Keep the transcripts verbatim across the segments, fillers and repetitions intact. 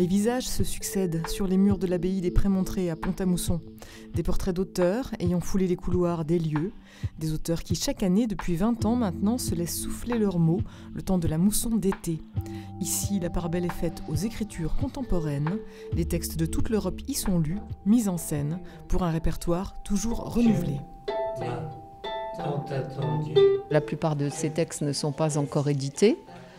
visages se succèdent sur les murs de l'abbaye des Prémontrés à Pont-à-Mousson. Des portraits d'auteurs ayant foulé les couloirs des lieux, des auteurs qui chaque année, depuis vingt ans maintenant, se laissent souffler leurs mots le temps de la mousson d'été. Ici, la part belle est faite aux écritures contemporaines. Les textes de toute l'Europe y sont lus, mis en scène, pour un répertoire toujours renouvelé. La plupart de ces textes ne sont pas encore édités.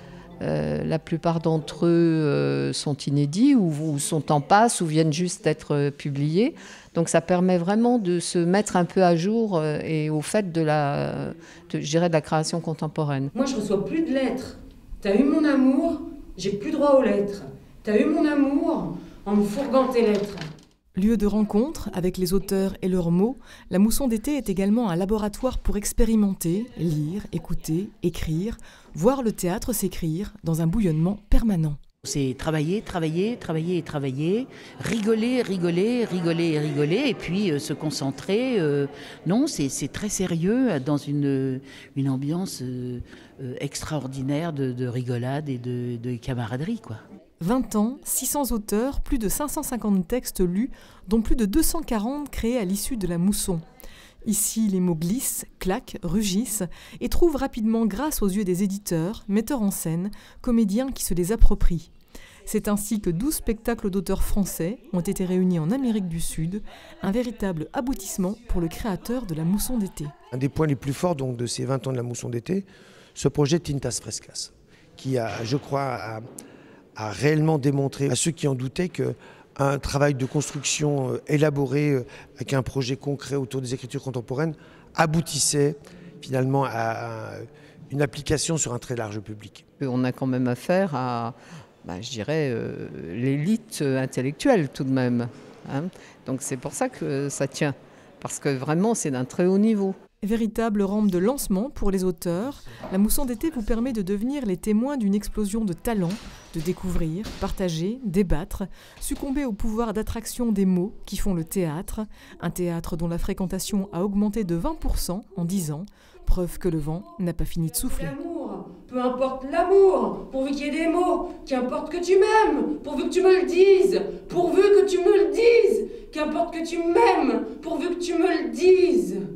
Euh, la plupart d'entre eux euh, sont inédits ou, ou sont en passe ou viennent juste d'être euh, publiés. Donc ça permet vraiment de se mettre un peu à jour euh, et au fait de la, de, je dirais, de la création contemporaine. Moi je reçois plus de lettres. T'as eu mon amour, j'ai plus droit aux lettres. T'as eu mon amour en me fourguant tes lettres. Lieu de rencontre avec les auteurs et leurs mots, la mousson d'été est également un laboratoire pour expérimenter, lire, écouter, écrire, voir le théâtre s'écrire dans un bouillonnement permanent. C'est travailler, travailler, travailler et travailler, rigoler, rigoler, rigoler et rigoler, et puis euh, se concentrer. Euh, non, c'est, c'est très sérieux dans une, une ambiance euh, euh, extraordinaire de, de rigolade et de, de camaraderie, quoi. vingt ans, six cents auteurs, plus de cinq cent cinquante textes lus, dont plus de deux cent quarante créés à l'issue de la mousson. Ici, les mots glissent, claquent, rugissent et trouvent rapidement grâce aux yeux des éditeurs, metteurs en scène, comédiens qui se les approprient. C'est ainsi que douze spectacles d'auteurs français ont été réunis en Amérique du Sud, un véritable aboutissement pour le créateur de la mousson d'été. Un des points les plus forts donc, de ces vingt ans de la mousson d'été, ce projet Tintas Frescas, qui a, je crois, a, a réellement démontré à ceux qui en doutaient qu'un travail de construction euh, élaboré euh, avec un projet concret autour des écritures contemporaines aboutissait finalement à, à une application sur un très large public. On a quand même affaire à, bah, je dirais, euh, l'élite intellectuelle tout de même. Hein. Donc c'est pour ça que ça tient, parce que vraiment c'est d'un très haut niveau. Véritable rampe de lancement pour les auteurs, la mousson d'été vous permet de devenir les témoins d'une explosion de talents, de découvrir, partager, débattre, succomber au pouvoir d'attraction des mots qui font le théâtre, un théâtre dont la fréquentation a augmenté de vingt pour cent en dix ans, preuve que le vent n'a pas fini de souffler. L'amour, peu importe l'amour, pourvu qu'il y ait des mots, qu'importe que tu m'aimes, pourvu que tu me le dises, pourvu que tu me le dises, qu'importe que tu m'aimes, pourvu que tu me le dises.